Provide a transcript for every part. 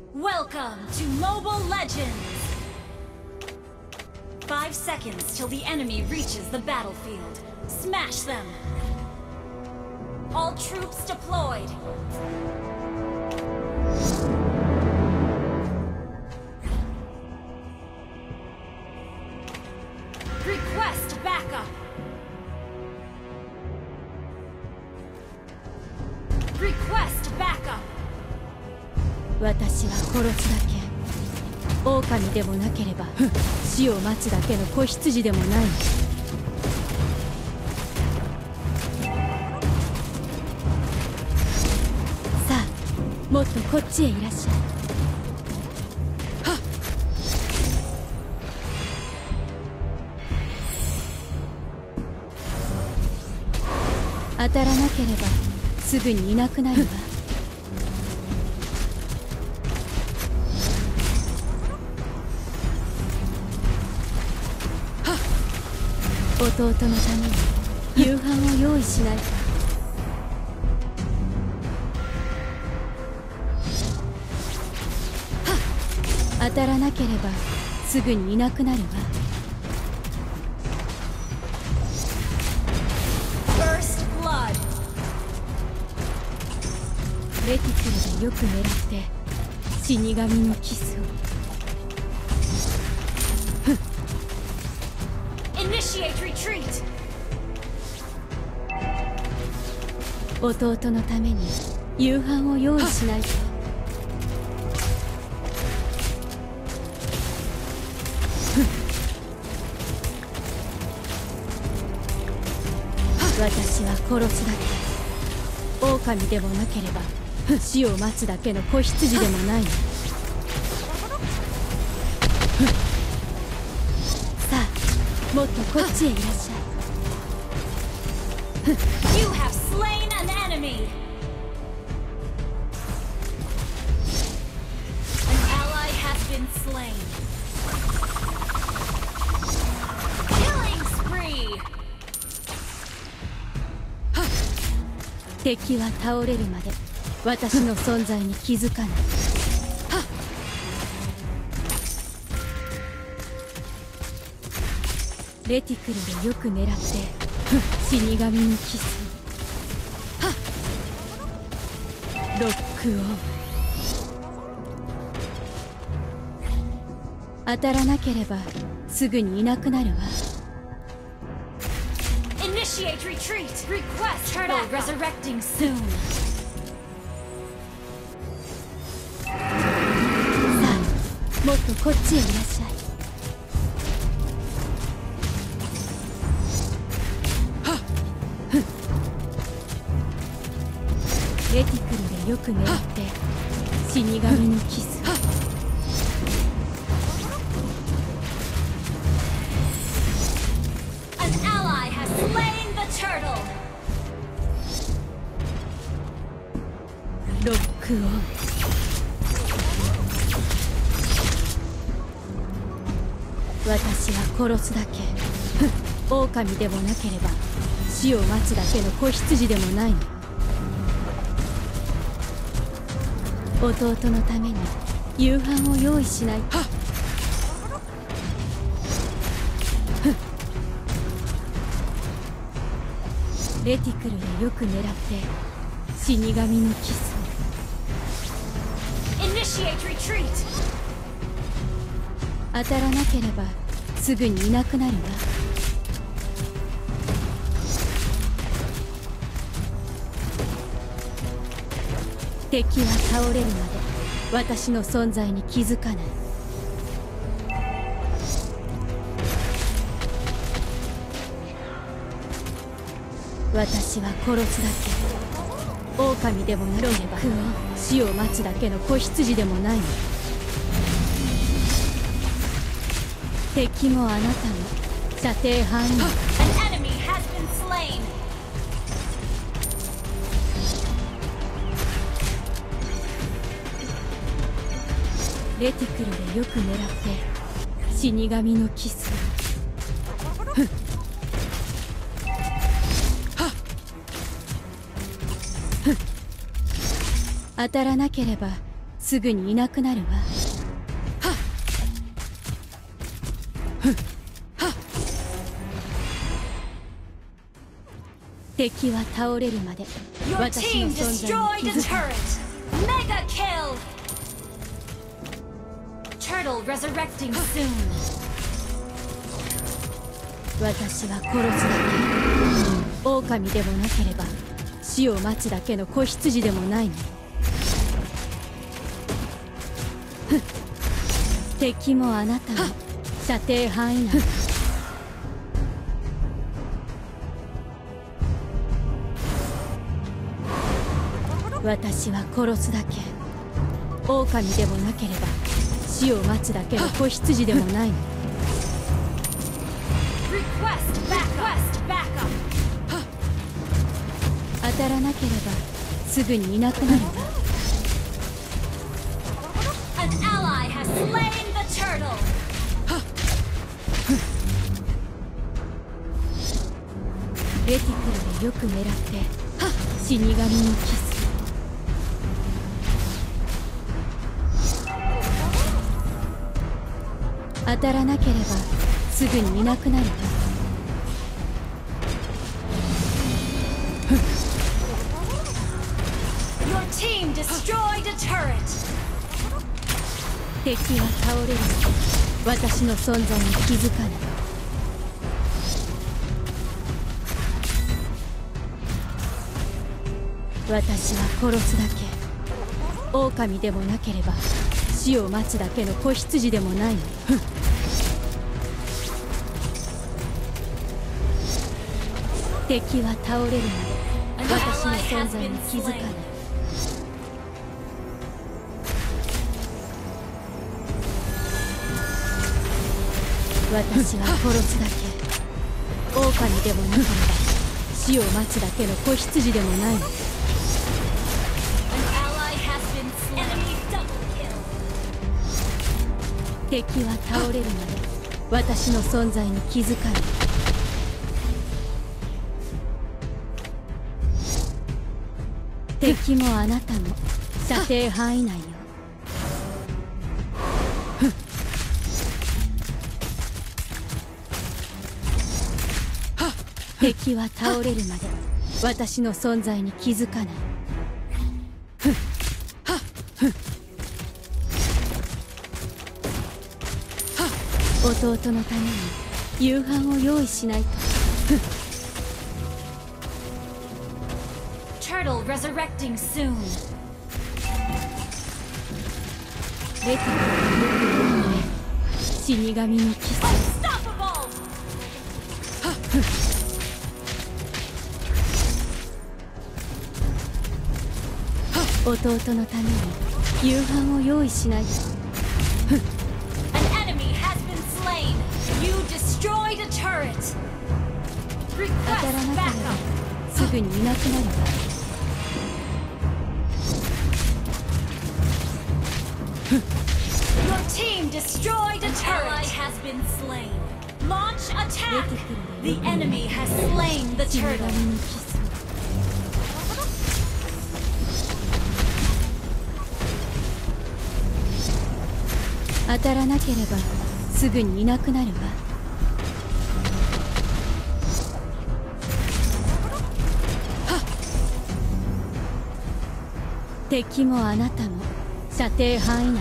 Welcome to Mobile Legends! 5 seconds till the enemy reaches the battlefield. Smash them! All troops deployed! Request backup! Request backup! 私は殺すだけ。狼でもなければ死を待つだけの子羊でもない。さあ、もっとこっちへいらっしゃい。当たらなければすぐにいなくなるわ。弟のために夕飯を用意しないか。当たらなければすぐにいなくなるわ。レティクルでよく狙って死神のキスを。 Initiate retreat! 弟のために夕飯を用意しないと。私は殺すだけ。狼でもなければ死を待つだけの子羊でもないの。さあ、もっとこっちへいらっしゃい。 You have slain an enemy! An ally has been slain. Killing spree! 敵は倒れるまで私の存在に気づかない。レティクルでよく狙って死神のキス。ロックオン。当たらなければすぐにいなくなるわ。 Initiate retreat! Request turtle resurrecting soon! さあ、もっとこっちへいらっしゃい。レティクルでよく狙って死神のキス。 An ally has slain the turtle! ロックオン。私は殺すだけ。狼でもなければ死を待つだけの子羊でもないの。弟のために夕飯を用意しないと。レティクルでよく狙って死神のキス。 Initiate retreat! 当たらなければすぐにいなくなるわ。敵は倒れるまで私の存在に気づかない。私は殺すだけ。狼でもなければ死を待つだけの子羊でもないの。敵もあなたも射程範囲。 An enemy has been slain! レティクルでよく狙って死神のキス。当たらなければすぐにいなくなるわ。敵は倒れるまで Your 私の team 存在 destroyed に a 気づかない。 turret! Mega kill! Turtle resurrecting soon. 私は殺すだけ。狼でもなければ死を待つだけの子羊でもないの。ふっ、敵もあなたも射程範囲内。私は殺すだけ。狼でもなければ死を待つだけの子羊でもないの。 Request backup! 当たらなければすぐにいなくなるわ。 An ally has slain the turtle! レティクルでよく狙って死神にキス。当たらなければすぐにいなくなるわ。 Your team destroyed a turret! 敵は倒れるまで私の存在に気づかない。私は殺すだけ。狼でもなければ死を待つだけの子羊でもないの。敵は倒れるまで私の存在に気づかない。私は殺すだけ。狼でもなければ死を待つだけの子羊でもないの。 An ally has been slain. Enemy double kill. 敵は倒れるまで私の存在に気づかない。敵もあなたも射程範囲内よ。敵は倒れるまで私の存在に気づかない。弟のために夕飯を用意しないと。 Turtle resurrecting soon. レティクルでよく狙って死神にキス。 Unstoppable! 弟のために夕飯を用意しないと。 An enemy has been slain. You destroyed a turret. 当たら Request なければ backup. すぐにいなくなるわ。 Your team destroyed a turret. An ally has been slain. Launch レ attack. ティクルで The よく狙って enemy has slain the 死神 turtle. にキス。当たらなければすぐにいなくなるわ。敵もあなたも射程範囲内よ。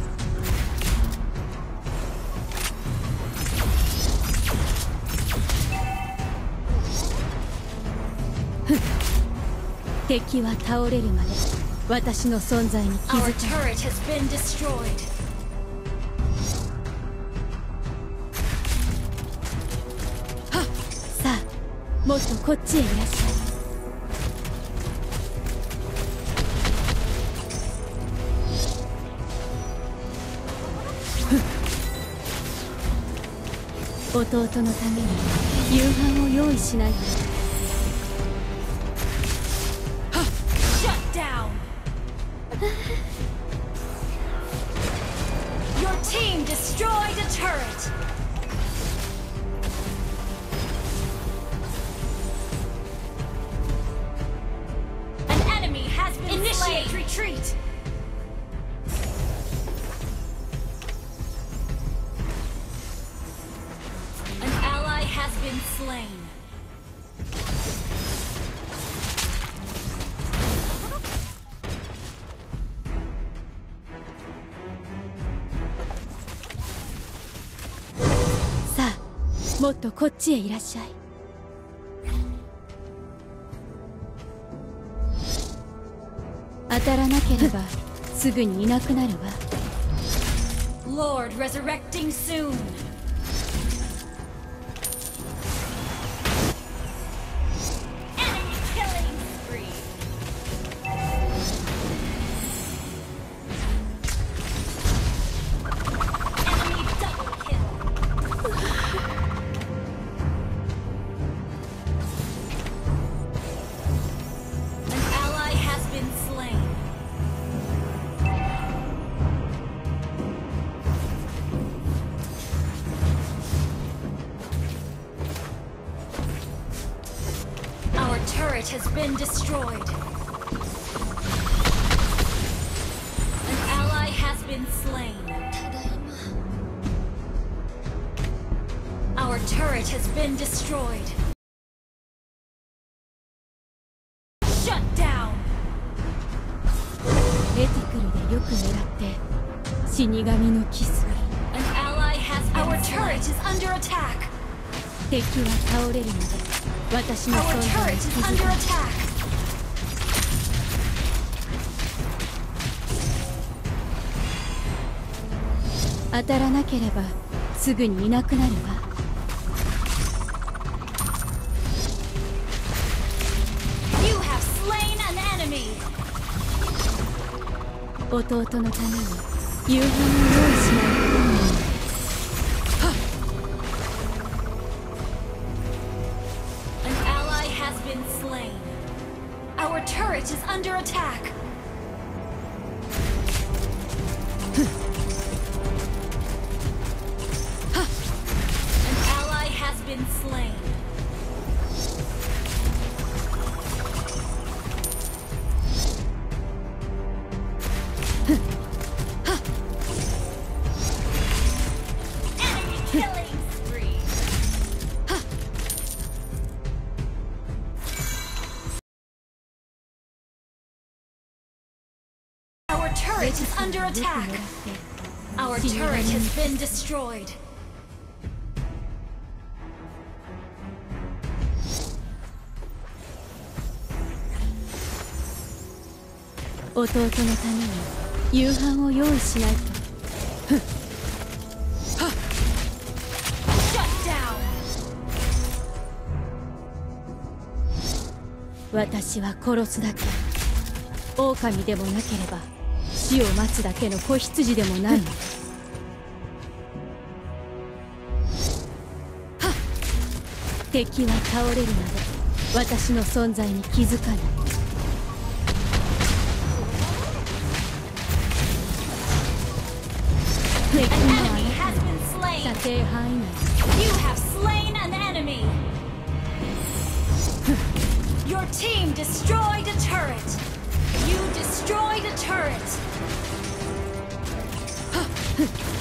敵は倒れるまで私の存在に気 Our づかない。 turret has been destroyed. さあもっとこっちへいらっしゃい。弟のために夕飯を用意しないと。 Shut down. Your team destroyed a turret. An enemy has been Initiate slain. Retreat. been slain. さあ、もっとこっちへいらっしゃい。当たらなければすぐにいなくなるわ。 Lord resurrecting soon. Enemy killing spree. Enemy double kill. An ally has been slain. Our turret has been destroyed. An ally has been slain. Our turret has been destroyed. Shut down. レティクルでよく狙って死神のキス。 An ally has been Our turret is under attack. 敵は倒れるまで私の Our 存在 turret に is 気づ under かない。 attack. 当たらなければすぐにいなくなるわ。 You have slain an enemy. 弟のために夕飯を用意しないと。 An ally has been slain. Our turret is under attack. An ally has been slain. Enemy killing spree. Our turret is under attack. Our turret has been destroyed. 弟のために夕飯を用意しないと。 Shut down. 私は殺すだけ。狼でもなければ死を待つだけの子羊でもないの。敵は倒れるまで私の存在に気づかない。敵 An の enemy あ has been なた slain. 射程範囲内。 You have slain an enemy. Your team destroyed a turret. You destroyed a turret.